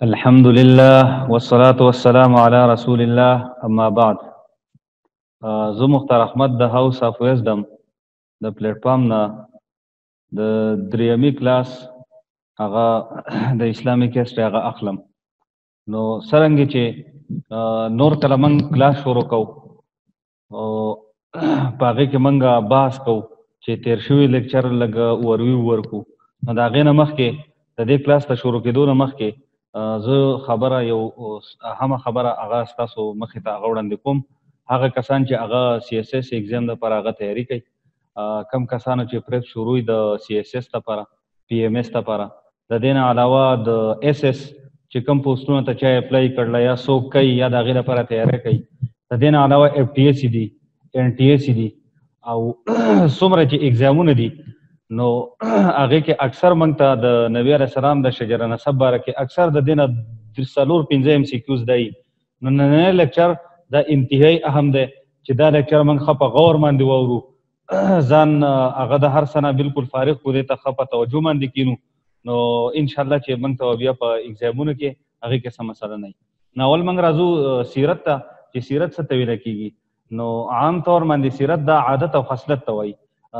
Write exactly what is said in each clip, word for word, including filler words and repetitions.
الحمد لله والصلاة والسلام على رسول الله اما بعد. زه مختار احمد د هاوس اف ویزډم د پلیټ فارم نه د دریمي کلاس هغه د اسلامي کیسټ هغه اخلم. نو څرنګه چې نور کله موږ کلاس شروع کوو او په هغې کې موږ بحث کوو چې تیر شوي لیکچر لږ اورویو ورکړو. نو د هغې نه مخکې د دې کلاس ته شروع کېدو نه مخکې زه خبره یو اهمه خبره هغه ستاسو مخې ته هغه وړاندې کوم. هغه کسان چې هغه سی ایس ایس ایګزام دپاره هغه تیاري کوي، کم کسانو چې پریپ شروع د سی ایس ایس دپاره، پی ایم ایس دپاره، د دې نه علاوه د ایس ایس چې کوم پوسټونو ته چا اپلای کړله یا څوک کوي یا د هغې لپاره تیاری کوي، د دې نه علاوه اف ټي ایس دي، این ټي ایس دي، او څومره چې ایګزامونه دي نو هغې کې اکثر موږ ته د نبي علیه السلام د شجره نسب باره کې اکثر د دې نه څلور پنځه ایم سی کیوز دی. نو نننی لیکچر دا انتهایی اهم دی چې دا لیکچر موږ ښه په غور باندې واورو، ځان هغه د هر څه نه بلکل فارغ کړو، دې ته ښه په توجه باندې کینو، نو انشاءالله چې موږ ته بیا په ایګزامونو کې هغې کې څه مسله نه وي. نو اول موږ راځو سیرت ته چې سیرت څه ته ویله کېږي. نو عام طور باندې سیرت دا عادت او خصلت ته وایي.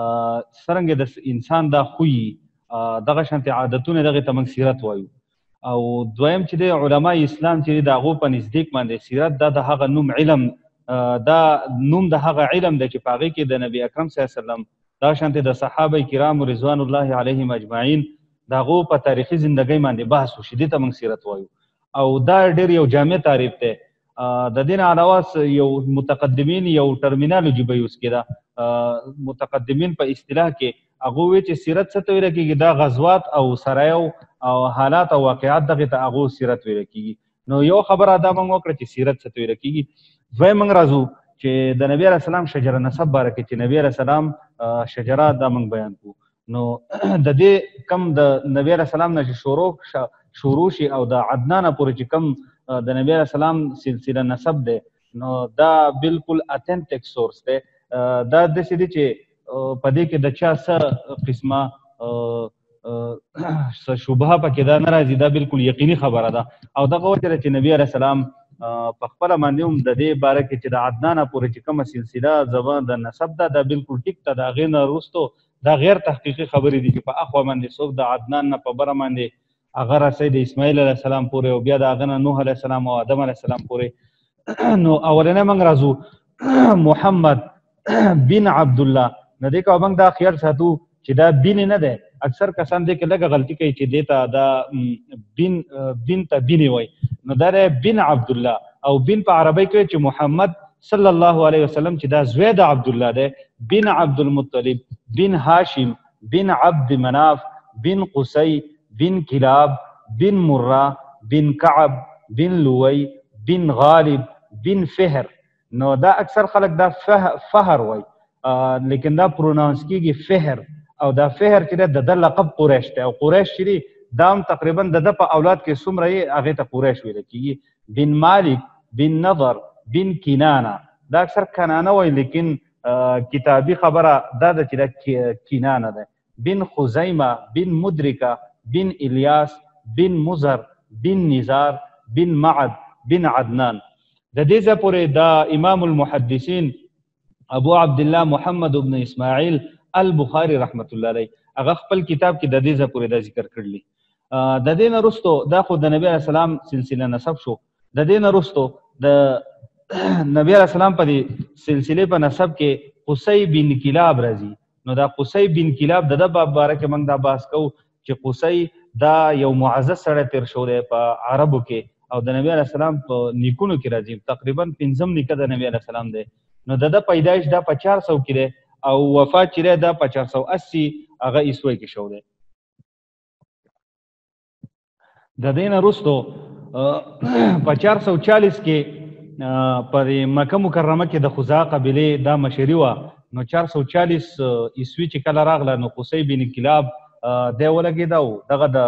څرنګه د انسان دا خوی دغه شانتې عادتونه دغې ته موږ سیرت وایو. او دویم چې دی علما اسلام چې دی د هغو په نزدیک باندې سیرت دا د هغه نوم علم دا نوم د هغه علم دی چې په هغې کې د نبي اکرم صلی الله علیه وسلم دغه شانتې د صحابه کرامو رضوان الله علیهم اجمعین د هغو په تاریخي زندګۍ باندې بحث وشي، دې ته موږ سیرت وایو. او دا ډېر یو جامع تعریف دی. د دې نه علاوه یو متقدمین یو ټرمینالوجي به یوز کېده. متقدمین په اصطلاح کې هغو وایي چې سیرت څه ته ویله کېږي، دا غزوات او سرایو او حالات او واقعات دغې ته هغو سیرت ویله کېږي. نو یو خبره دا موږ وکړه چې سیرت څه ته ویله کېږي. دویم موږ راځو چې د نبي علیه السلام شجره نسب باره کې چې نبي علیه السلام شجره دا موږ بیان کړو. نو د دې کم د نبي علیه السلام نه چې شروع شروع شي او د عدنانه پورې چې کم د نبی علیه السلام سلسله نسب دی نو دا بلکل اتنټک سورس دی. دا داسې دی چې په دې کې د چا څه قسمه څه شبهه پکې دا نه راځي، دا بلکل یقیني خبره ده. او دغه وجه ده چې نبي علیه السلام په خپله باندې هم د دې باره کې چې د عدنانه پورې چې کومه سلسله زبان د نسب ده دا بلکل ټیک ته د هغې نه وروستو دا غیر تحقیقي خبرې دي چې په اخوا باندې څوک د عدنان نه په بره باندې هغه رسوي د اسماعیل علیه السلام پورې او بیا د هغه نه نوح علیه السلام او آدم علیه السلام پورې. نو اولنی موږ راځو محمد بن عبدالله. نو دې که موږ دا خیال ساتو چې دا بن نه دی. اکثر کسان دې کې لږه غلطي کوي چې دې ته دا بن بن ته بن وایي، نو دا دی بن عبدالله. او بن په عربۍ کې چې محمد صلی الله علیه وسلم چې دا زوی د عبدالله دی، بن عبدالمطلب، بن هاشم، بن عبد مناف، بن قصی، بن کلاب، بن مرہ، بن کعب، بن لوی، بن غالب، بن فهر. نو دا اکثر خلک دا فهر وای لیکن دا پروناونس کیږي فهر. او دا فهر چې د ده لقب قریش دی، او قریش چې دی دا هم تقریبا د ده په اولاد کې څومره یې هغې ته قریش ویله کېږي. بن مالک، بن نضر، بن کنانه. دا اکثر کنانه وای لیکن کتابي خبره دا ده چې دا کنانه ده. بن خزیمه، بن مدرکه، بن الیاس، بن مزر، بن نزار، بن معد، بن عدنان. د دې ځای پورې دا امام المحدثین ابو عبدالله محمد بن اسماعیل البخاري رحمت الله علیه هغه خپل کتاب کې د دې ځای پورې دا ذکر کړلی. د دې نه وروستو دا خو د نبي علیه السلام سلسله نسب شو. د دې نه وروستو د نبي علیه السلام په دې سلسلې په نسب کې قصی بن کلاب راځي. نو دا قصی بن کلاب د ده په باره کې موږ دا بحث کوو چې قصی دا یو معزز سړی تیر شو دی په عربو کې او د نبي علیه السلام په نیکونو کې راځي. تقریبا پنځم نیکه د نبي علیه السلام دی. نو د ده پیدایش دا په چار سو کې دی او وفات چې دی دا په چار سو اسی هغه عیسوی کې شو دی. د دې نه وروستو په چار سو چالیس کې پر مکه مکرمه کې د خزاعه قبیلې دا مشري وه. نو چار سو چالیس عیسوي چې کله راغله نو قصی بن کلاب دی ولګېده او دغه د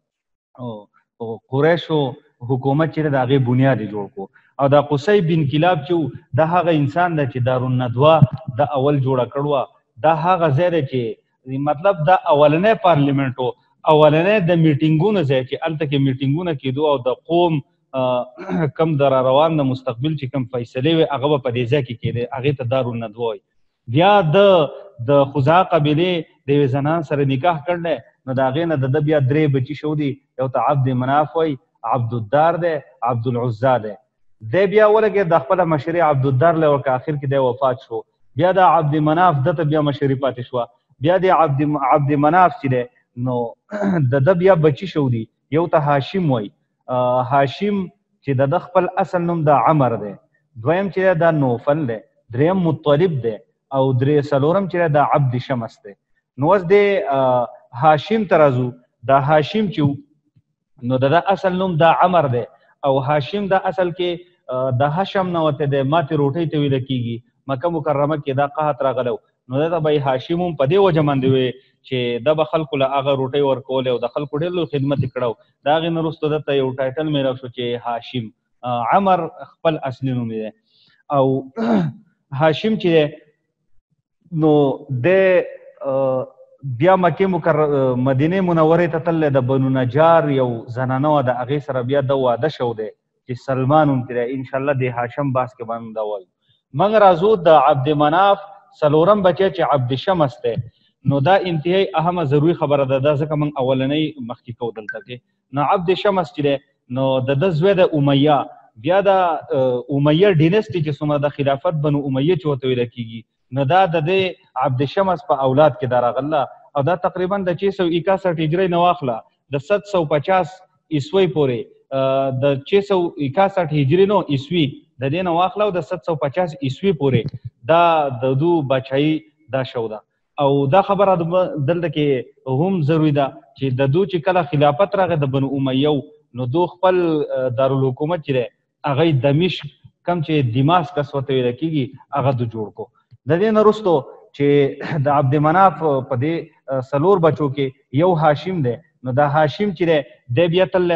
قریشو حکومت چې د هغې بنیاد یې جوړ کړو. او دا قصی بن کلاب چې و دا هغه انسان دی چې دارالندوه د اول جوړه کړې وه. دا هغه ځای دی چې مطلب دا اولنی پارلیمنټ و اولنې د میټینګونو ځای چې هلته کې میټینګونه کېدو او د قوم کم د را روان د مستقبل چې کم فیصلې وي هغه به په دې ځای کې کېدی، هغې ته دارالندوه وایي. بیا د د خزاعه قبیلې د یوې زنان سره نکاح کړی، نو د هغې نه د ده بیا درې بچي شو دي، یو ته عبد مناف وایي، عبدالدار دی، عبدالعزا دی. دی بیا ولګېد د خپله مشري عبدالدار له ورکه، اخر کې دی وفات شو. بیا د عبد مناف ده ته بیا مشري پاتې شوه. بیا د عبد عبد مناف چې دی نو د ده بیا بچي شو دي، یو ته هاشم وایي. هاشم چې د ده خپل اصل نوم د عمر دی، دویم چې دی دا نوفل دی، دریم مطلب دی، او درې څلورم چې دی دا عبد شمس دی. نو اوس د هاشم ته راځو. دا هاشم چې نو د ده اصل نوم دا عمر دی، او هاشم دا اصل کې د هشم نه وته دی، ماتې روټۍ ته ویله کېږي. مکه مکرمه کې دا قحط راغلی، نو ده ته به یې هاشم هم په دې وجه باندې وی چې ده به خلکو له هغه روټۍ ورکولې او د خلکو ډېر لوی خدمت یې کړی. د هغې نه وروسته ده ته یو ټایټل میلاو شو چې هاشم. عمر خپل اصلي نوم دی. او هاشم چې دی نو د بیا مکې مکرمه مدینې منورې ته تللی، د بنو نجار یو زنانه وه، د هغې سره بیا د واده شو دی چې سلمان نوم ترې دی. انشاءالله د هاشم باس کې باندې دا وایو. موږ راځو د عبد مناف څلورم بچی چې عبد شمس دی. نو دا انتهایی اهمه ضروري خبره ده، دا ځکه موږ اولنۍ مخکې کوو دلته کې. نو عبد شمس چې دی نو د ده زوی د امیه، بیا د امیه ډینسټي چې څومره د خلافت بنو امیه چې ورته ویله کېږي، نو دا د دې عبد شمس په اولاد کې دا راغله. او دا تقریبا د چھ سو اکاسઠ هجرۍ نه واخله د ست سو پچاس عیسوي پورې، د چھ سو اکاسઠ هجري نو عیسوي د دې نه واخله او د ست سو پچاس عیسوي پورې دا د دو بچایي دا شو ده. او دا خبره دلته کې هم ضروري ده چې د دو چې کله خلافت راغی د بنو امیه، نو دو خپل دارالحکومت چې دی هغه یې دمشق کم چې دماسکس ورته ویله کېږي هغه دو جوړ کو. د دې نه وروستو چې د عبد مناف په دې څلور بچو کې یو هاشم دی، نو دا هاشم چې دی دی بیا تللی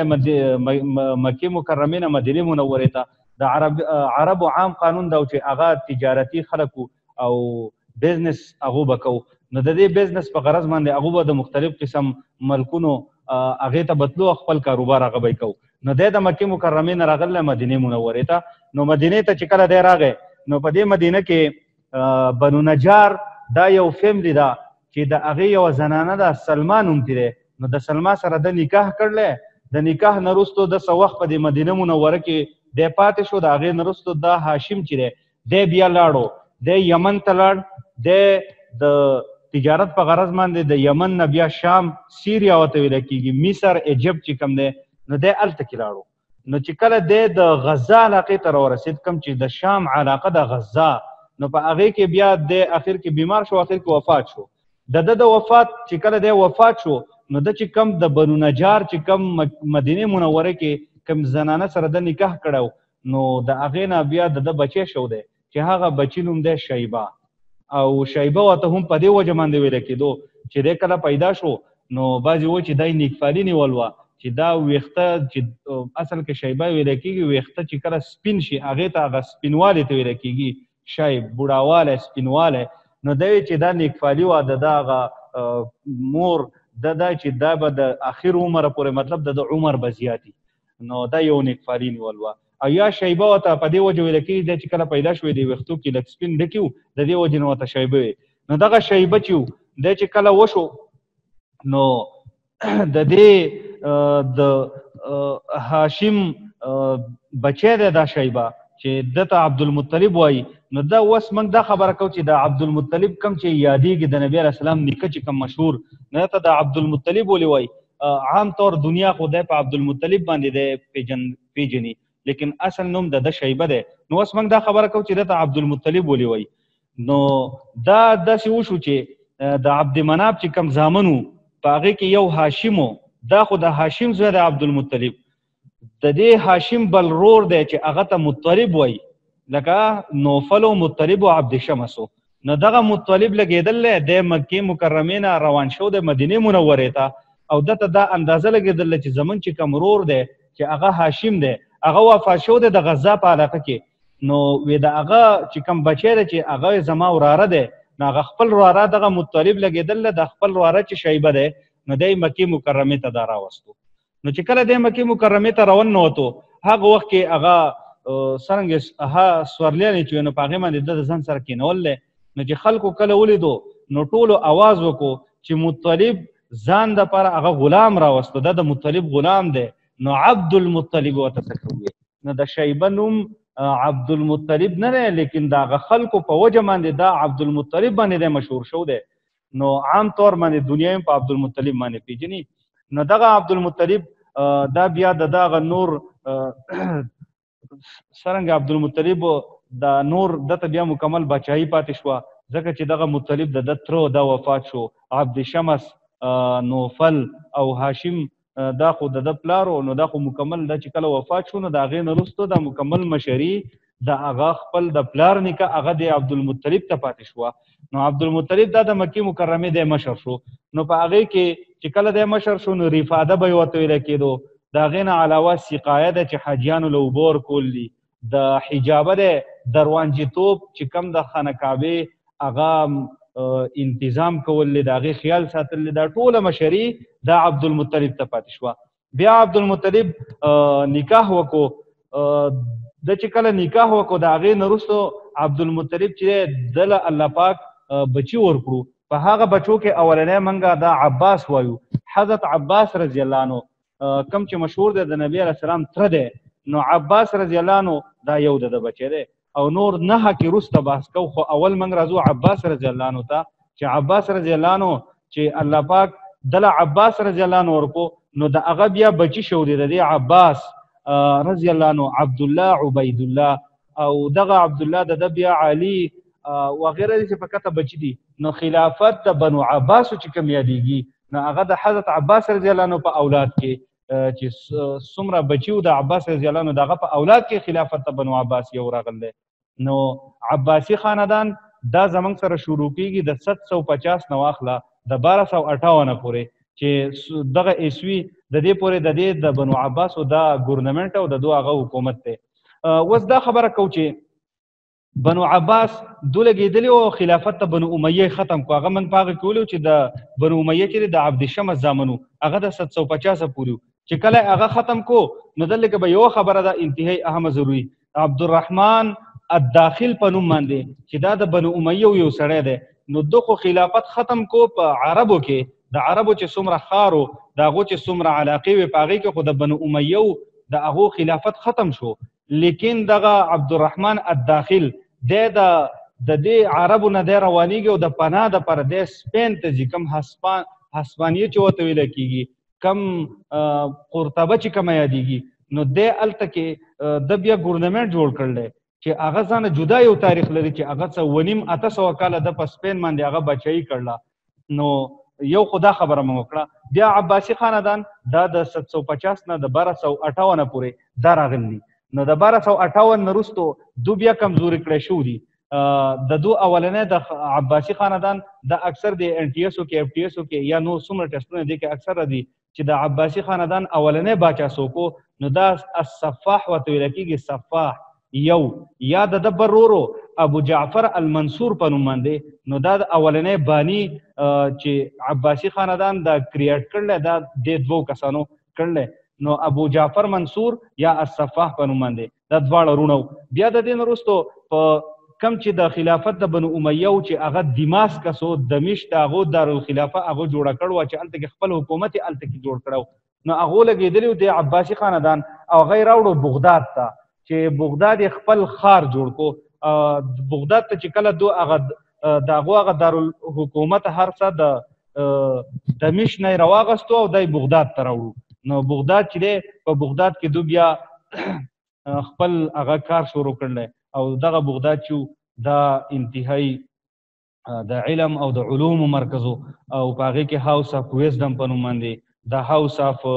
مکې مکرمې نه مدینې منورې ته. د عرب عربو عام قانون دا چې هغه تجارتي خلک او بزنس هغو به کوو، نو د دې بزنس په غرض باندې هغو به د مختلف قسم ملکونو هغې ته بتلو، خپل کاروبار هغه به یې کوو. نو دی د مکې مکرمې نه راغلی مدینې منورې ته. نو مدینې ته چې کله دی راغی، نو په دې مدینه کې بنو نجار دا یو فیملی ده چې د هغې یوه زنانه ده سلمان نوم دی. نو د سلما سره د نکاح کړلی، د نکاح نه وروستو د څه وخت په دې مدینه منوره کې دی پاتې شو. د هغې نه وروستو دا هاشم چې دی دی بیا لاړو، دی یمن ته لاړ. دی د تجارت په غرض باندې د یمن نه بیا شام سیریا ورته ویله کېږي، مصر ایجپت چې کوم دی نو دی هلته کې لاړو. نو چې کله دی د غزه علاقې ته راورسېد، کوم چې د شام علاقه د غزه، نو په هغې کې بیا دی اخر کې بیمار شو، اخر کې وفات شو. د ده د وفات چې کله دی وفات شو، نو ده چې کم د بنو نجار چې کم مدینې منوره کې کم زنانه سره د نکاح کړی، نو د هغې نه بیا د ده بچی شو دی چې هغه بچي نوم دی شیبه. او شیبه ورته هم په دې وجه باندې ویله کېدو چې دی کله پیدا شو، نو بعضې وایي چې دا یې نیکفالي نیول وه چې دا ویښته چې اصل کې شیبه ویله کېږي، ویښته چې کله سپین شي هغې ته هغه سپینوالی ته ویله کېږي شیب، بوډاوالی، سپینوالی. نو دی چې دا نیکفالي وه د ده هغه مور دا دا چې دا به د اخر عمره پورې، مطلب د د عمر به زیاتي، نو دا یو نیکفالي نیول وه. او یا شیبه ورته په دې وجه ویله کېږي دی چې کله پیدا شوی د ویښتو کې لږ سپین ډکي وو، د دې وجې نه ورته شیبه وي. نو دغه شیبه چې و دی چې کله وشو، نو د دې د هاشم بچی دی دا شیبه چې ده ته عبدالمطلب وایي. نو دا اوس موږ دا خبره کوو چې د عبدالمطلب کم چې یادېږي د نبي علیه السلام نیکه چې کم مشهور، نو ته د عبدالمطلب ولې وایي؟ عام طور دنیا خو دی په عبدالمطلب باندې دی پیژني، لیکن اصل نوم د ده شیبه دی. نو اوس موږ دا خبره کوو چې ده ته عبدالمطلب ولې وایي. نو دا داسې وشو چې د عبد مناف چې کم زامن و په هغې کې یو هاشم و، دا خو د هاشم زوی د عبدالمطلب، د دې هاشم بل رور دی چې هغه ته مطلب وایي، لکه نوفل و مطلب و عبد شمس و. نو دغه مطلب لګېدلی دی مکې مکرمې نه روان شو د مدینې منورې ته، او ده ته دا اندازه لګېدله چې زمون چې کم رور دی چې هغه هاشم دی هغه وفات شو دی د غزه په علاقه کې. نو وی د هغه چې کم بچی دی چې هغه زما وراره دی، نو هغه خپل وراره دغه مطلب لګېدله، د خپل وراره چې شیبه دی نو دی مکې مکرمې ته دا راوستو. نو چې کله دی مکې مکرمې ته راونوتو هغه وخت کې هغه څرنګه هغه سورلیانې چې نو په هغې باندې ده د ځان سره کېنول دی. نو چې خلکو کله ولیدو نو ټولو اواز وکړو چې مطلب ځان دپاره هغه غلام راوستو، دا د مطلب غلام دی. نو عبدالمطلب ورته څه کوي. نو د شیبه نوم عبدالمطلب نه دی، لیکن د هغه خلکو په وجه باندې دا عبدالمطلب باندې دی مشهور شو دی. نو عام طور باندې دنیا هم په عبدالمطلب باندې پیژني. نو دغه عبدالمطلب دا بیا د دغه نور څرنګه عبدالمطلب د نور دته بیا مکمل بچایي پاتې شوه، ځکه چې دغه مطلب د ده تره دا وفات شو. عبد شمس، نوفل او هاشم دا خو د ده پلار و. نو دا خو مکمل دا چې کله وفات شو نو د هغې نه وروسته دا مکمل مشري د هغه خپل د پلار نیکه هغه د عبدالمطلب ته پاتې شوه. نو عبدالمطلب دا د مکې مکرمې دی مشر شو. نو په هغې کې چې کله دی مشر شو نو رفاده به یې ورته ویله کېدو. د هغې نه علاوه سقایه ده چې حاجیانو له اوبه ورکول دي. د حجابه دی دروانجیتوب چې کوم د خانه کعبې هغه انتظام کول دی، د هغې خیال ساتل دی، دا ټوله مشري د عبدالمطلب ته پاتې شوه. بیا عبدالمطلب نکاح وکړو. د چې کله نکاح وکړو د هغې نه وروسته عبدالمطلب چې دی ده له الله پاک بچي ورکړو. په هغه بچو کې اولنی موږ دا عباس وایو. حضرت عباس رضی الله عنه کوم چې مشهور دی د نبي علیه السلام تره دی. نو عباس رضی الله عنه دا یو د ده بچی دی. او نور نهه کې وروسته بحث کوو، خو اول موږ راځو عباس رضی الله عنه ته چې عباس رضی الله عنه چې الله پاک دله عباس رضی الله عنه ورکړو نو د هغه بیا بچي شو دی د دې عباس رضی الله عنه عبدالله، عبیدالله او دغه عبدالله د ده بیا علي وغیره داسې په کته بچي دي. نو خلافت د بنو عباسو چې کوم یادېږي نو هغه د حضرت عباس رضی الله عنه په اولاد کې چې څومره بچي و د عباس رضی الله عنه د هغه په اولاد کې خلافت د بنو عباس یو راغلی. نو عباسي خاندان دا زموږ سره شروع کېږي د ست سو پچاس نه واخله د باره سو اټاونه پورې چې دغه عیسوي د دې پورې د دې د بنو عباسو دا ګورنمنټ او د دو هغه حکومت دی. اوس دا خبره کوو چې بنو عباس دو لګېدلي او خلافت ته بنو امیه ختم کړو. هغه موږ په هغه کې ویلو چې د بنو امیه چې د عبدالشمس زامن و هغه د ست سو پچاسه پورې و. چې کله هغه ختم کو نو دلته کې به یوه خبره ده انتهایی اهمه ضروري. عبدالرحمن الداخل په نوم باندې چې دا د بنو امیه یو سړی دی. نو دو خو خلافت ختم کو په عربو کې، د عربو چې څومره ښار و د هغو چې څومره علاقې وې په هغې کې خو د بنو امیه د هغو خلافت ختم شو. لیکن دغه عبدالرحمن الداخل دی د د دې عربو نه دی روانېږي او د پناه دپاره دی سپین ته ځي. کوم هسپانیې چې ورته ویله کېږي، کم قرطبه چې کومه یادېږي نو دی هلته کې د بیا ګورنمنټ جوړ کړلی چې هغه ځانه جدا یو تاریخ لري چې هغه څه ونیم اته سوه کاله د په سپین باندې هغه بچایي کړله. نو یو خو دا خبره مو وکړه. بیا عباسي خاندان دا د ست سو پچاس نه د باره سو اټاونه پورې دا راغلي. نو د باره سو اټاون نه وروستو دو بیا کمزوري کړی شوي دي. د دو اولنی د عباسي خاندان د اکثر د این ټي ایسو کې اف ټي ایسو کې یا نور څومره ټسټونه دي کې اکثر دي چې د عباسي خاندان اولنی باچا څوک نو دا الصفاح ورته ویله کېږي. صفاح یو یا د ده برورو ابو جعفر المنصور په نوم باندې نو دا د اولنی بانی چې عباسي خاندان دا کریټ کړلی دا دې دوو کسانو کړلی. نو ابو جعفر منصور یا الصفاح په نوم باندې دا دواړه وروڼه. بیا د دې نه وروستو په کم چې د خلافت د بنو امیه و چې هغه دماسکس و دمشق د هغو دارالخلافه هغه جوړه کړې وه چې هلته کې خپل حکومت یې هلته کې جوړ کړی و. نو هغو لګېدلي و د عباسي خاندان او هغه یې راوړو بغداد ته چې بغداد یې خپل ښار جوړ کو. بغداد ته چې کله دو هغه د هغو هغه دارالحکومت هر څه د دمشق نه یې راواغستو او دی بغداد ته راوړو. نو بغداد چې دی په بغداد کې دو بیا خپل هغه کار شروع کړلی او دغه بغداد چې دا انتهایی د علم او د علومو مرکز او په هغې کې هاوس اف ویزډم په نوم باندې، د هاوس اف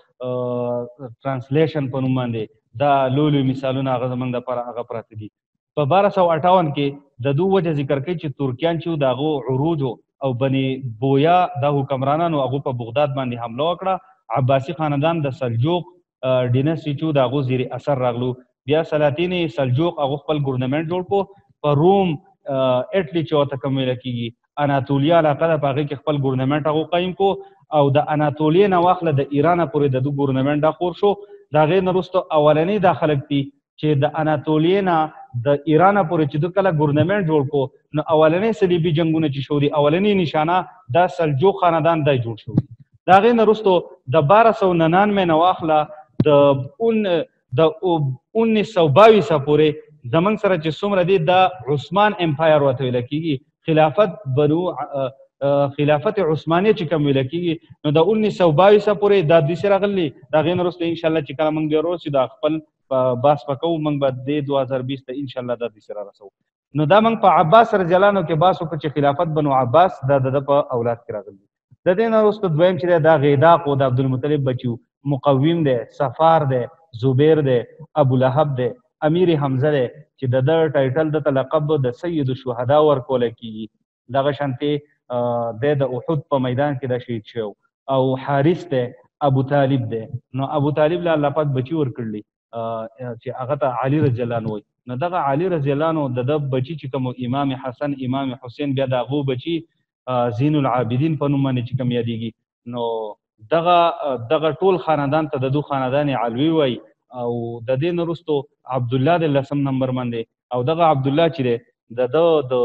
ټرانسلیشن په نوم باندې دا لوی لوی مثالونه هغه زموږ دپاره هغه پراته دي. په باره سوه اټاون کې د دو وجه ذکر کوي چې ترکیان چې د هغو عروج او بني بویا دا حکمرانانو هغو په بغداد باندې حمله وکړه. عباسي خاندان د سلجوق ډینسټي چې د هغو زیر اثر راغلو. بیا سلاطین سلجوق هغو خپل ګورنمنټ جوړ کړو. په روم اټلي چې ورته کوم ویله کېږي اناتولیا علاقه ده په هغې کې خپل ګورنمنټ هغو قایم کړو او د اناتولیې نه واخله د ایرانه پورې د ده ګورنمنټ دا خور شو. د هغې نه وروسته اولنی دا خلک دي چې د اناتولیې نه د ایرانه پورې چې ده کله ګورنمنټ جوړ کړو نو اولنی صلیبي جنګونه چې شو دي اولنی نشانه دا سلجوق خاندان دی جوړ شو دي. د هغې نه وروسته د باره سوه ننانمې نه واخله د د انیس سوه باویسه پورې زمونږ سره چې څومره دي دا عثمان امپایر ورته ویله کېږي، خلافت بنو خلافت عثمانیه چې کوم ویله کېږي نو د انیس سوه باویسه پورې دا داسې راغلي. د هغې نه وروسته انشاءالله چې کله موږ بیا ورسو دا خپل بحث به کوو، موږ به د دوه هزار بیس ته انشاءالله دا داسې را رسوو. نو دا موږ په عباس رضی الله عنه کې بحث وکړو چې خلافت بنو عباس دا د ده په اولاد کې راغلي. د دې نه وروسته دویم چې دی دا غیداق و د عبدالمطلب بچي و، مقوم دی، صفار دی، زبیر دی، ابولهب دی، امیر حمزه دی چې د ده ټایټل دته لقب د سید الشهدا ورکولی کېږي. دغه شانتې دی د احد په میدان کې دا شهید شوی او حارث دی، ابو طالب دی. نو ابو طالب له الله پاک بچي ورکړلي چې هغه ته علي رضی الله عنه وایي. نو دغه علي رضی الله عنه د ده بچي چې کوم امام حسن امام حسین بیا د هغو بچي زین العابدین په نوم باندې چې کوم یادېږي. نو دغه دغه ټول خاندان ته د دو خاندان علوي وایي او د دې نه وروستو عبدالله د لسم نمبر باندې او دغه عبدالله چې دی د ده د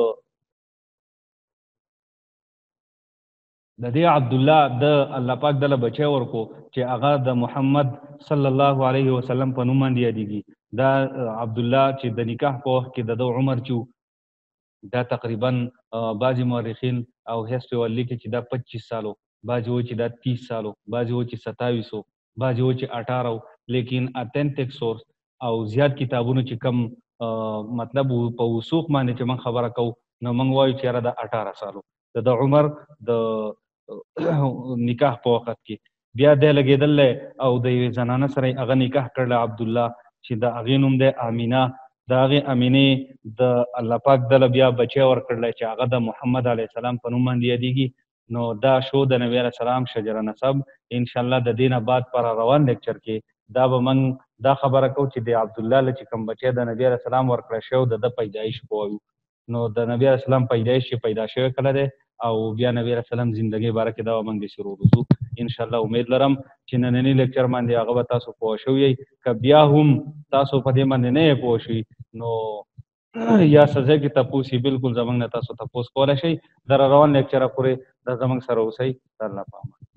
د دې عبدالله د الله پاک دله بچی ورکو چې هغه د محمد صلی الله علیه وسلم په نوم باندې یادېږي. دا عبدالله چې د نکاح په وخت کې د ده عمر چې دا تقریبا بعضې مورخین او هسټري ول لیکي چې دا پچیس سالو، بعضې وایي چې دا تیس سالو، بعضې وایي چې ستاویسو، بعضې وایي چې اټاره و. لیکن اتنټک سورس او زیات کتابونو چې کم مطلب په وثوق باندې چې موږ خبره کوو نو موږ وایو چې یاره د اټاره سالو د د عمر د نکاح په وخت کې. بیا دی لګېدلی او د یوې زنانه سره یې هغه نکاح کړلی عبدالله چې د هغې نوم دی آمینه. د هغې امینې د الله پاک دله بیا بچی ورکړلی چې هغه د محمد علیه السلام په نوم باندې یادېږي. نو دا شو د نبي علیه السلام شجره نسب. انشاءالله د دې نه بعد پر روان لیکچر کې دا به موږ دا خبره کوو چې د عبدالله له چې کوم بچی د نبي علیه السلام ورکړی شوی د ده پیدایش به وایو. نو د نبي علیه السلام پیدایش چې پیدا شوی کله دی او بیا نبي علیه السلام زندګۍ باره کې دا به موږ داسې ورورځو. انشاءالله امید لرم چې ننني لیکچر باندې هغه به تاسو پوه شوي یئ. که بیا هم تاسو په دې باندې نه یې پوه شئ نو یا څه ځای کې تپوس یې بالکل زموږ نه تاسو تپوس کولی شئ. د را روان لیکچره پورې دا زموږ سره اوسئ. د الله په امان.